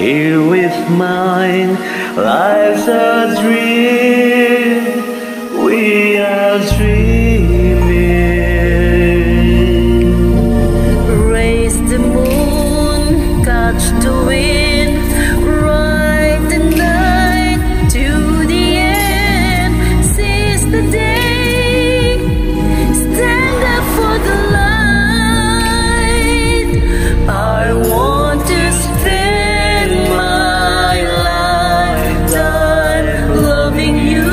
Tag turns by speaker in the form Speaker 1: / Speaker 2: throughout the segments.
Speaker 1: here with mine. Life's a dream, we are dreaming.
Speaker 2: Raise the moon, touch the wind, ride the night to the end. Seize the day, stand up for the light. I want to spend my lifetime loving you.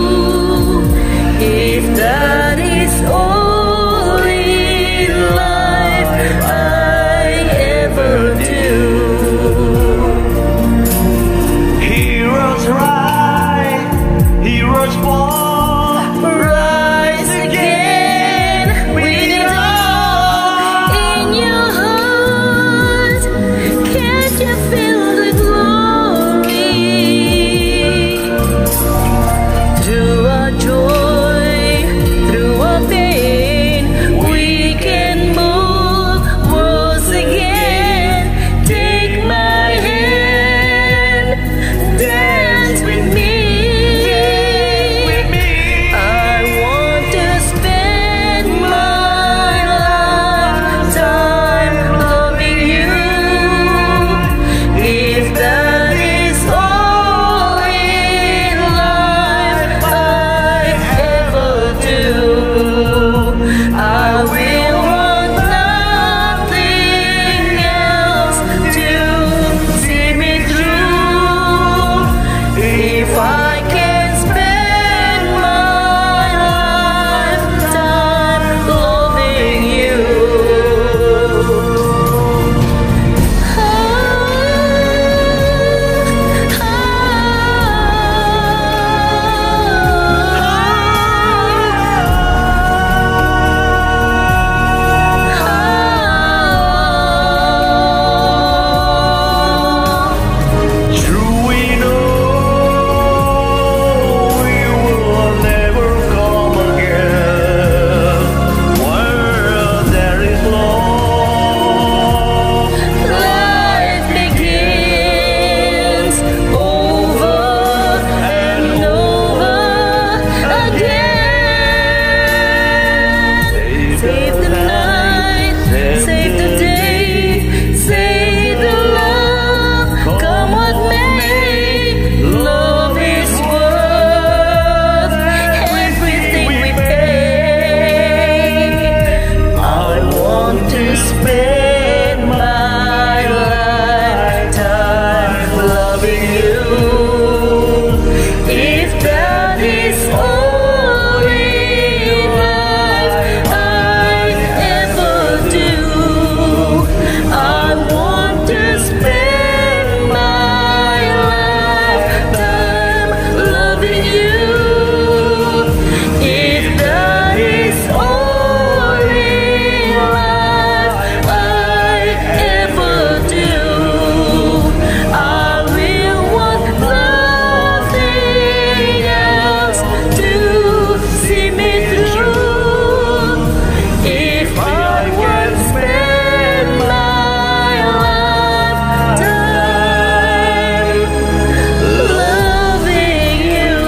Speaker 2: If that is all in life I ever do.
Speaker 1: Heroes rise, heroes fall,
Speaker 2: Rise again with it all in your heart. Can't you feel the glory? Through our joy, through our pain, we can move worlds again. Take my hand, dance with me. I want to spend my lifetime loving you. If that is all in life I ever do, I will want nothing else to see me through. If I can spend my lifetime loving you.
Speaker 1: true we know we will never come again. Where there is love,
Speaker 2: Life begins over and over again. Save the night, save the day, save the love. Come what may, love is worth everything we pay. I want to spend my lifetime loving you. If that is all in life I ever do, I want to spend my lifetime loving you. If that is all in life I ever do, I will want nothing else to see me through. If I can spend my lifetime loving you.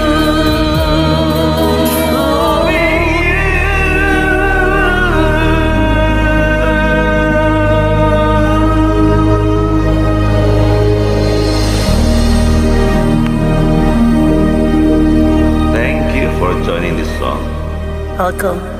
Speaker 1: thank you for joining this song.
Speaker 2: Welcome.